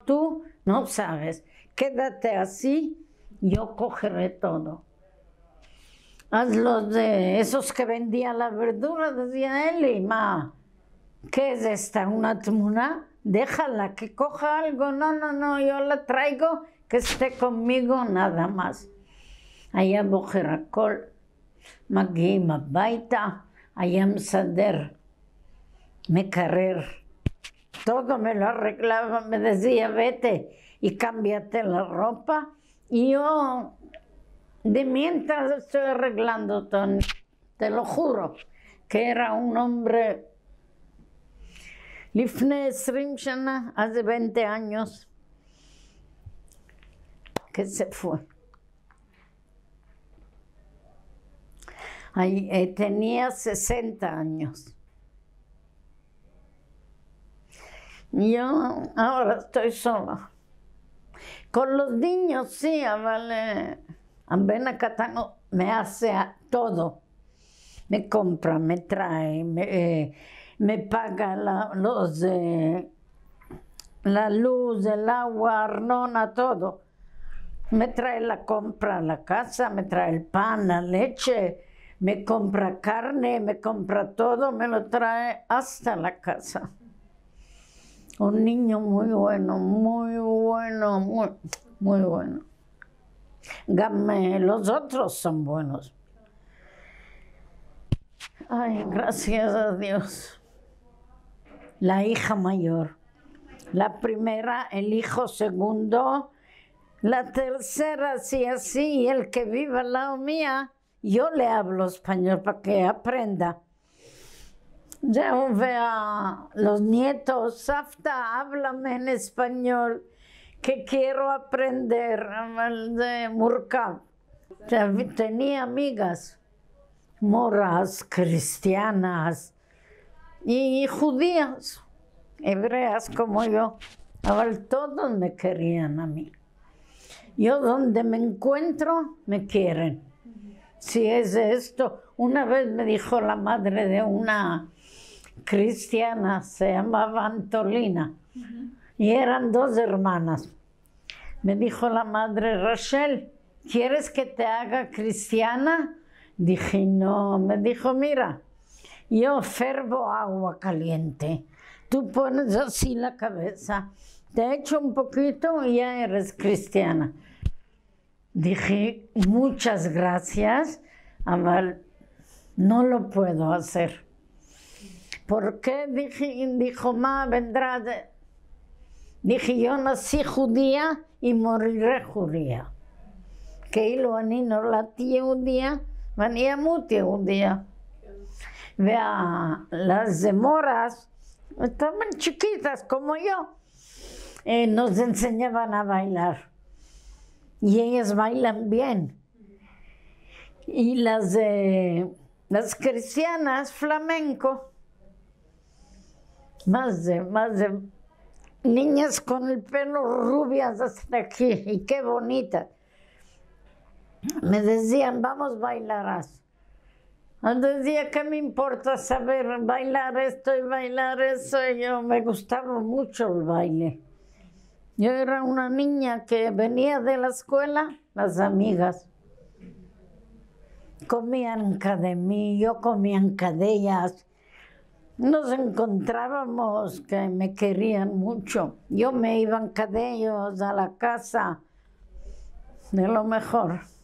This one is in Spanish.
tú no sabes. Quédate así, yo cogeré todo. Haz los de esos que vendían la verdura, decía él, y ma, ¿qué es esta? ¿Una tmuna? Déjala, que coja algo. No, no, no, yo la traigo, que esté conmigo nada más. היה בוחר הכל, מגיעים הביתה, היה מסדר, מקרר. Todo me lo arreglaba, me decía, vete y cámbiate la ropa. Y yo, de mientras estoy arreglando todo, te lo juro, que era un hombre, לפני 20 שנה, hace 20 años, que se fue. Tenía 60 años. Yo ahora estoy sola. Con los niños sí, vale. Ambena Catano me hace todo. Me compra, me trae, me paga la luz, el agua, Arnona, todo. Me trae la compra a la casa, me trae el pan, la leche, me compra carne, me compra todo, me lo trae hasta la casa. Un niño muy bueno, muy bueno, muy bueno. Los otros son buenos. Ay, gracias a Dios. La hija mayor. La primera, el hijo segundo. La tercera, sí, así, y el que vive al lado mía, yo le hablo español para que aprenda. Ya vea los nietos, Safta, háblame en español, que quiero aprender, de Murkab. Ya tenía amigas, moras, cristianas y judías, hebreas como yo. Ahora todos me querían a mí. Yo donde me encuentro, me quieren. Si es esto, una vez me dijo la madre de una cristiana, se llamaba Antolina, y eran 2 hermanas. Me dijo la madre, Rachel, ¿quieres que te haga cristiana? Dije, no. Me dijo, mira, yo fervo agua caliente, tú pones así la cabeza, te echo un poquito y ya eres cristiana. Dije, muchas gracias, Amal, no lo puedo hacer. ¿Por qué? Dijo, ma, vendrá de... Dije, yo nací judía y moriré judía. כאילו אני נולדתי יהודיה ואני אמות יהודיה. Las moras estaban chiquitas como yo. Nos enseñaban a bailar. Y ellas bailan bien. Y las cristianas, flamenco, más de niñas con el pelo rubias hasta aquí, y qué bonitas. Me decían, vamos, bailarás. Decía, ¿qué me importa saber bailar esto y bailar eso? Yo me gustaba mucho el baile. Yo era una niña que venía de la escuela, las amigas comían de mí, yo comía de ellas. Nos encontrábamos que me querían mucho. Yo me iba de ellos a la casa, de lo mejor.